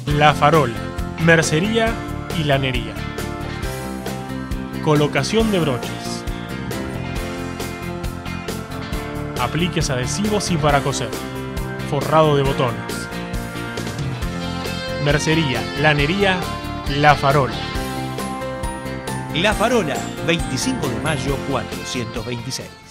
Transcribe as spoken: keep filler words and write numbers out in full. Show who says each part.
Speaker 1: La Farola, mercería y lanería. Colocación de broches. Apliques adhesivos y para coser. Forrado de botones. Mercería, lanería, La Farola.
Speaker 2: La Farola, veinticinco de mayo cuatrocientos veintiséis.